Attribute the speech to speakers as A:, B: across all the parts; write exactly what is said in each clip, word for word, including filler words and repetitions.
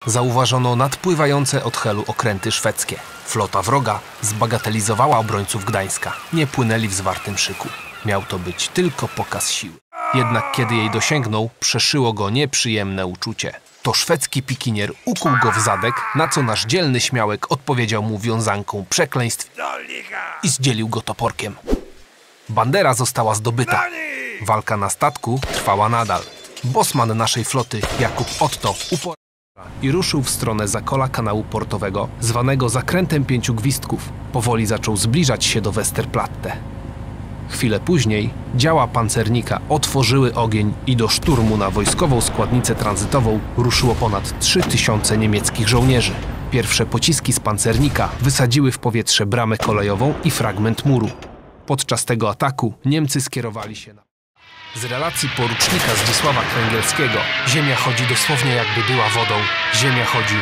A: Zauważono nadpływające od Helu okręty szwedzkie. Flota wroga zbagatelizowała obrońców Gdańska. Nie płynęli w zwartym szyku. Miał to być tylko pokaz siły. Jednak kiedy jej dosięgnął, przeszyło go nieprzyjemne uczucie. To szwedzki pikinier ukuł go w zadek, na co nasz dzielny śmiałek odpowiedział mu wiązanką przekleństw i zdzielił go toporkiem. Bandera została zdobyta. Walka na statku trwała nadal. Bosman naszej floty, Jakub Otto, uporał i ruszył w stronę zakola kanału portowego, zwanego Zakrętem Pięciu Gwizdków. Powoli zaczął zbliżać się do Westerplatte. Chwilę później działa pancernika otworzyły ogień i do szturmu na wojskową składnicę tranzytową ruszyło ponad trzy tysiące niemieckich żołnierzy. Pierwsze pociski z pancernika wysadziły w powietrze bramę kolejową i fragment muru. Podczas tego ataku Niemcy skierowali się na... Z relacji porucznika Zdzisława Kręgielskiego: ziemia chodzi dosłownie jakby była wodą. Ziemia chodzi...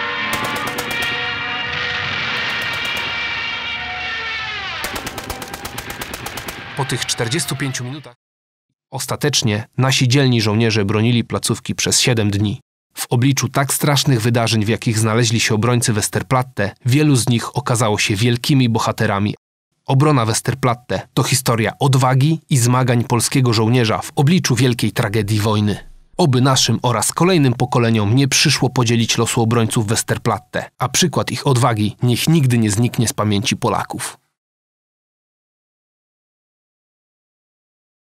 A: Po tych czterdziestu pięciu minutach ostatecznie nasi dzielni żołnierze bronili placówki przez siedem dni. W obliczu tak strasznych wydarzeń, w jakich znaleźli się obrońcy Westerplatte, wielu z nich okazało się wielkimi bohaterami. Obrona Westerplatte to historia odwagi i zmagań polskiego żołnierza w obliczu wielkiej tragedii wojny. Oby naszym oraz kolejnym pokoleniom nie przyszło podzielić losu obrońców Westerplatte, a przykład ich odwagi niech nigdy nie zniknie z pamięci Polaków.